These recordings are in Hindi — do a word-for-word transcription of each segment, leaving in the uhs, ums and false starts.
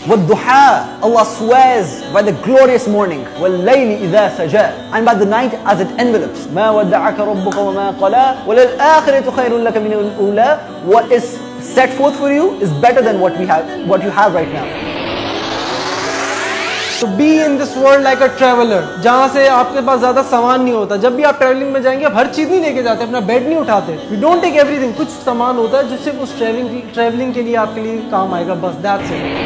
وَالضُّحَى, Allah swears by the glorious morning. وَاللَّيْلِ إِذَا سَجَى, and by the night as it envelops. مَا وَدَّعَكَ رَبُّكَ وَمَا قَلَى وَلَلْآخِرَةُ خَيْرٌ لَكَ مِنَ الْأُولَى. What is set forth for you is better than what we have, what you have right now. To be in this world like a traveler, जहाँ से आपके पास ज़्यादा सामान नहीं होता. जब भी आप ट्रैवलिंग में जाएंगे आप हर चीज़ नहीं लेके जाते, अपना बेड नहीं उठाते. We don't take everything. कुछ सामान होता है जिससे उस ट्रैवलिंग ट्रैवलिंग के लिए आपके लिए काम आएगा, बस that's it.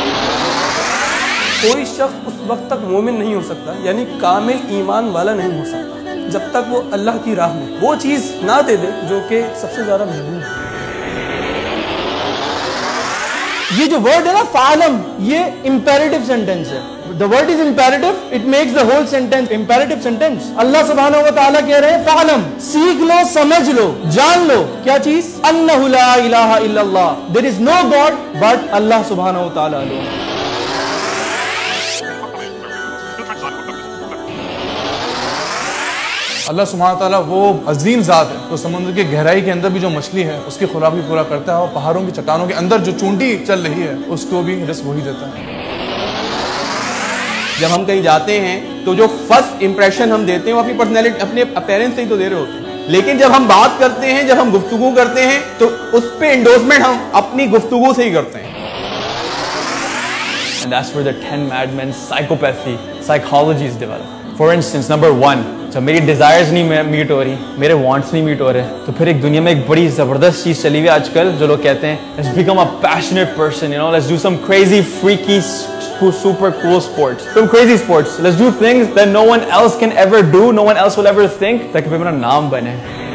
कोई शख्स उस वक्त तक मोमिन नहीं हो सकता, यानी कामिल ईमान वाला नहीं हो सकता, जब तक वो अल्लाह की राह में वो चीज़ ना दे दे जो कि सबसे ज़्यादा महबूब है. ये जो वर्ड है ना फालम, ये इम्पेरेटिव सेंटेंस है. The word is imperative, it makes the whole sentence imperative sentence. Allah सुब्हानहू व तआला कह रहे हैं फालम, सीख लो, समझ लो, जान लो. क्या चीज? अन्नहु ला इलाहा इल्लल्लाह, there is no God but Allah सुब्हानहू व तआला alone. अल्लाह सुब्हानहू व तआला वो अजीम ज़ात है तो समुद्र की गहराई के अंदर भी जो मछली है उसकी खुराक भी पूरा करता है, और पहाड़ों की चट्टानों के अंदर जो चूंटी चल रही है उसको भी रिस्क वही देता है. जब हम कहीं जाते हैं तो जो फर्स्ट इंप्रेशन हम देते हैं वो अपनी पर्सनैलिटी, अपने अपीयरेंस से ही तो दे रहे होते हैं. लेकिन जब हम बात करते हैं, जब हम गुफ्तगू करते हैं तो उस पे एंडोर्समेंट हम अपनी गुफ्तगू से ही करते हैं. And that's where the ten madmen's psychopathy, psychology is developed. For instance, number one, जब मेरी डिजायर्स नहीं मीट हो रही, मेरे वांट्स नहीं मीट हो रहे, तो फिर एक दुनिया में एक बड़ी जबरदस्त चीज चली हुई आजकल जो लोग कहते हैं let's become a passionate person, you know, let's do some crazy, freaky, super cool sports, some crazy sports. Let's do things that no one else can ever do, no one else will ever think, ताकि फिर मेरा नाम बने.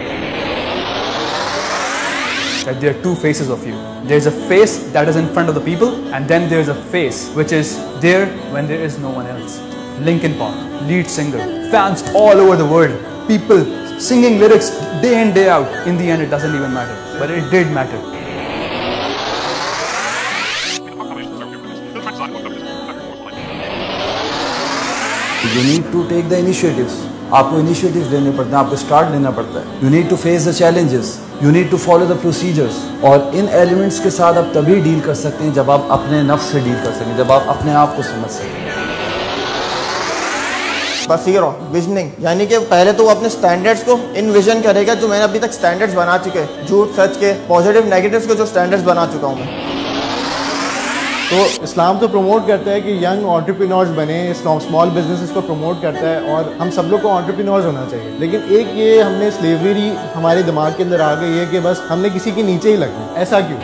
That there are two faces of you. There is a face that is in front of the people, and then there is a face which is there when there is no one else. Linkin Park, lead singer, fans all over the world, people singing lyrics day in day out. In the end, it doesn't even matter, but it did matter. You need to take the initiatives. आपको initiatives लेने पड़ते हैं, आपको start लेना पड़ता है. You need to face the challenges. You need to follow the procedures. और इन elements के साथ आप तभी deal कर सकते हैं जब आप अपने नफ्स से deal कर सकें, जब आप अपने आप को समझ सकें. बसीरो विजनिंग, यानी कि पहले तो वो अपने स्टैंडर्ड्स को इनविजन करेगा जो मैंने अभी तक स्टैंडर्ड्स बना चुके हैं, झूठ सच के, पॉजिटिव नेगेटिव्स के जो स्टैंडर्ड्स बना चुका हूँ मैं. तो इस्लाम तो प्रमोट करता है कि यंग एंटरप्रेन्योर्स बने, स्मॉल बिजनेसेस को प्रमोट करता है और हम सब लोग को एंटरप्रेन्योर्स होना चाहिए. लेकिन एक ये हमने स्लेवरी हमारे दिमाग के अंदर आ गई है कि बस हमने किसी के नीचे ही लगना. ऐसा क्यों?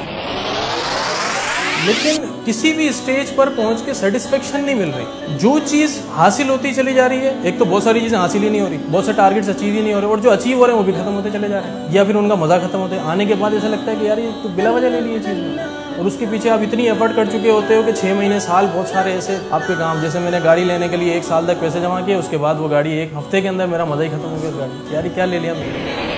लेकिन किसी भी स्टेज पर पहुंच के सेटिस्फेक्शन नहीं मिल रही. जो चीज हासिल होती चली जा रही है, एक तो बहुत सारी चीजें हासिल ही नहीं हो रही, बहुत से टारगेट्स अचीव ही नहीं हो रहे, और जो अचीव हो रहे हैं वो भी खत्म होते चले जा रहे हैं, या फिर उनका मजा खत्म होता है. आने के बाद ऐसा लगता है कि यार ये तो बिला वजह ले ली ये चीज, और उसके पीछे आप इतनी एफर्ट कर चुके होते हो कि छः महीने साल बहुत सारे ऐसे आपके काम. जैसे मैंने गाड़ी लेने के लिए एक साल तक पैसे जमा किए, उसके बाद वो गाड़ी एक हफ्ते के अंदर मेरा मजा ही खत्म हो गया. गाड़ी यार क्या ले लिया मैंने.